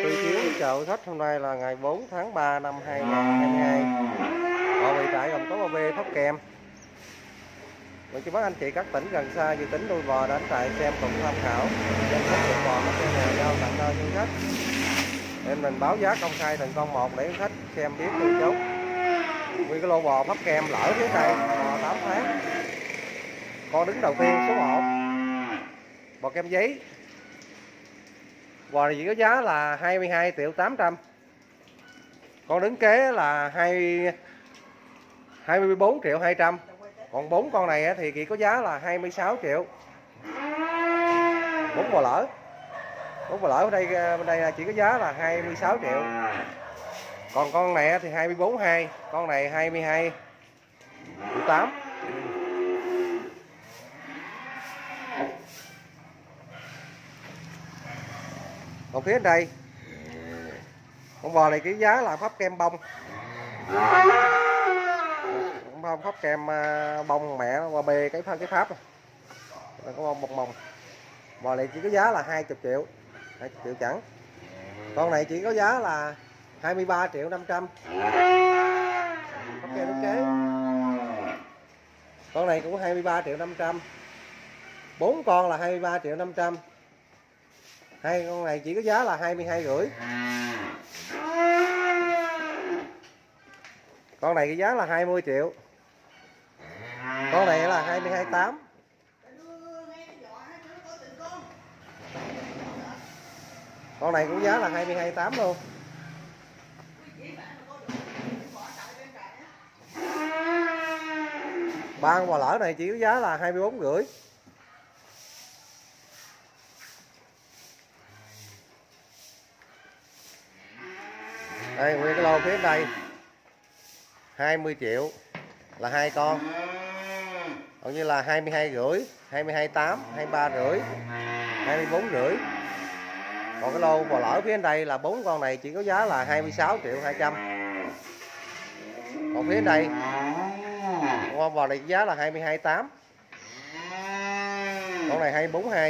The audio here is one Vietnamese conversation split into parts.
Tư Chiếu chào quý khách, hôm nay là ngày 4 tháng 3 năm 2022. Họ bị trại gồm có 3B Thóc Kèm. Mình chỉ bắt anh chị các tỉnh gần xa dự tính nuôi bò đến trại xem cùng tham khảo. Danh sách lượng bò các nhà giao tặng nơi cho khách. Em mình báo giá công khai từng con một để khách xem biết từ chốt. Nguyên cái lô bò Thóc Kèm lỡ phía đây, bò 8 tháng. Con đứng đầu tiên số 1. Bò kem giấy. Bò này chỉ có giá là 22 triệu 800. Con đứng kế là 24 triệu 200. Còn 4 con này thì chỉ có giá là 26 triệu. 4 bò lỡ. 4 bò lỡ ở đây bên đây chỉ có giá là 26 triệu. Còn con này thì 24,2, con này 22 triệu 8. Còn phía đây con bò này cái giá là Thóc Kèm bông. Thóc Kèm bông mẹ nó qua bê cái pháp này. Có bông bông mồng. Bò này chỉ có giá là 20 triệu. 20 triệu chẳng. Con này chỉ có giá là 23 triệu 500. Thóc Kèm đúng kế. Con này cũng 23 triệu 500. 4 con là 23 triệu 500. Hai con này chỉ có giá là 22,5. Con này cái giá là 20 triệu. Con này là 22,8. Con này cũng giá là 22,8 luôn. Ba con bò lỡ này chỉ có giá là 24,5. Đây nguyên cái lô phía đây 20 triệu là 2 con. Còn như là 22,5, 22,8, 23,5, 24,5. Còn cái lô bò lỡ phía đây là 4 con này chỉ có giá là 26 triệu 200. Còn phía đây con bò này giá là 22,8. Con này 24,2.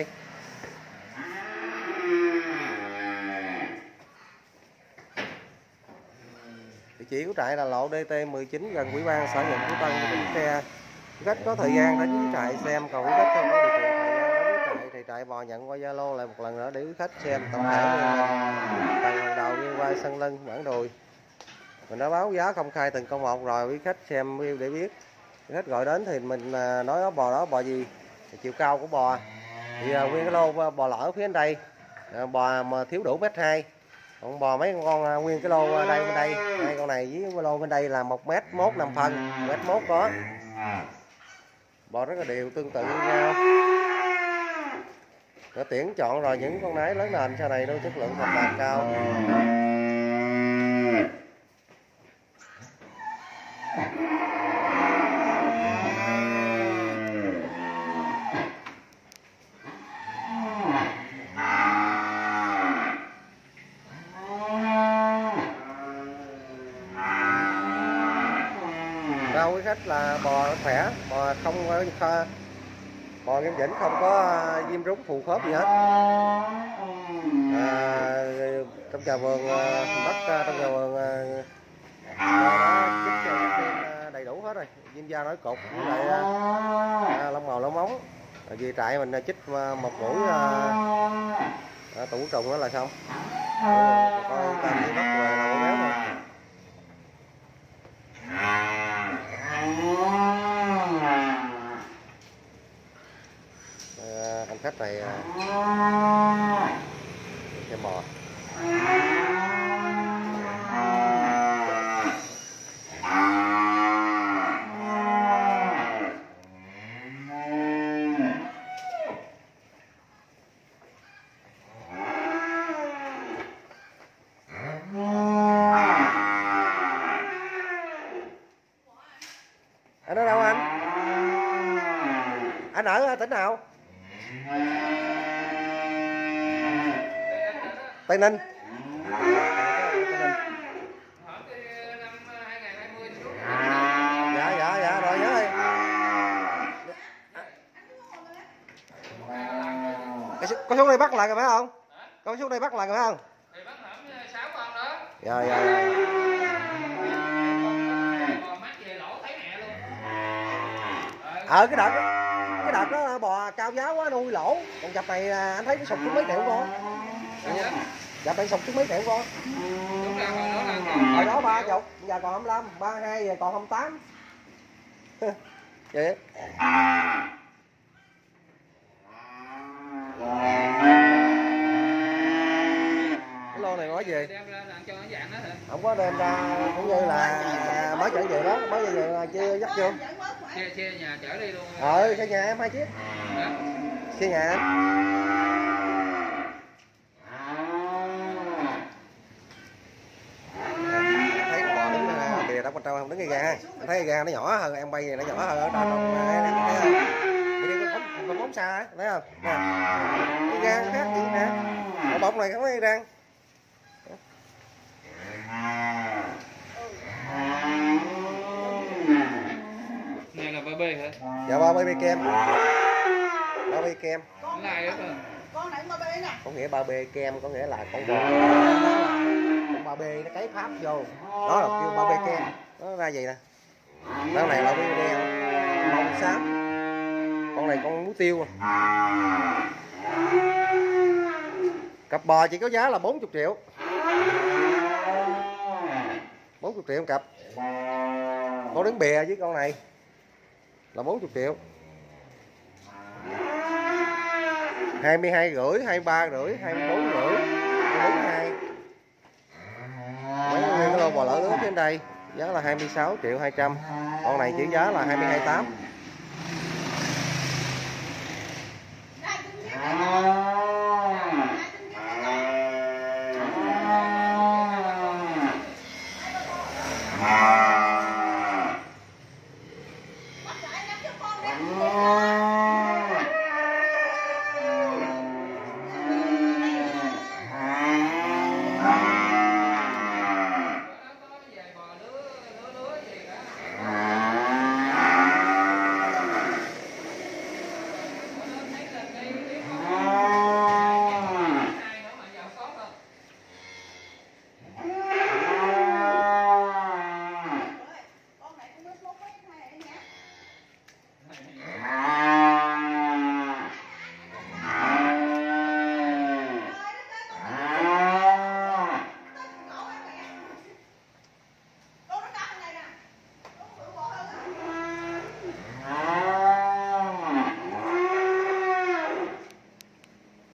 Địa chỉ của trại là lộ DT19 gần Ủy ban xã Nhuận Phú Tân, tỉnh Tre. Khách có thời gian đến với trại xem, còn quý khách không có điều kiện thời gian đến với trại thì trại bò nhận qua Zalo lại một lần nữa để quý khách xem tổng thể phần hàng đầu như qua sân lưng, bản đùi. Mình đã báo giá công khai từng con một rồi, quý khách xem view để biết. Quý khách gọi đến thì mình nói đó bò gì, chiều cao của bò. Thì nguyên cái lô bò lỡ phía đây, bò mà thiếu đủ 1m2. Còn bò mấy con nguyên cái lô đây bên đây, hai con này với cái lô bên đây là 1m1 5 phân, 1m1 có. Bò rất là đều, tương tự như nhau. Đã tuyển chọn rồi những con nái lớn nền sau này đâu, chất lượng hoàn toàn cao. Đâu quý khách là bò khỏe, bò không có bò Nghiêm Chỉnh, không có viêm rúng phù khớp gì hết. Trong trà vườn đất, trong trà vườn chích cho đầy đủ hết rồi, viêm da nói cục với lại lông màu lông móng. Vì trại mình chích một mũi tủ trùng đó là xong. Con tam đi bắt là con béo thôi. Anh khách này xem bò. Anh ở đâu anh? Anh ở tỉnh nào? Tây Ninh. Dạ rồi nhớ ơi. Có xuống đây bắt lại rồi phải không? Có xuống đây bắt lại rồi phải không? Rồi rồi. Cái đợt đó bò cao giá quá nuôi lỗ. Còn cặp này anh thấy cái sụp xuống mấy triệu con. Cặp này sụp xuống mấy triệu con. Hồi đó 30, giờ còn 25, 32 giờ còn 28. Vậy. Cái lô này nói gì? Không có đem ra, cũng như là mới chở về đó, mới về là chưa dắt vô. Xe nhà chở đi luôn. Xe nhà em 2 chiếc. Xe nhà em. Thấy con bò đứng bìa đóng bên trong không, đứng ngay ga. Anh thấy ga nó nhỏ hơn, em bay này nó nhỏ hơn ở trong con bóng xa thấy không? Cái ga nó khác gì nè. Cái bóng này không có răng. Này là 3B hả? Dạ 3B kem. 3B kem. Con này đó rồi. Con này 3B nè. Có nghĩa 3B kem có nghĩa là con bò. Con 3B nó cấy pháp vô. Đó là kêu 3B kem. Nó ra gì nè. Con này là đen màu xám. Con này con muối tiêu. Cặp bò chỉ có giá là 40 triệu. 40 triệu cặp. Con đứng bìa với con này là 40 triệu. 22 rưỡi, 23 rưỡi, 24 rưỡi, 42. Mấy cái lô bò lỡ lớn trên đây giá là 26 triệu 200. Con này chỉ giá là 22,8.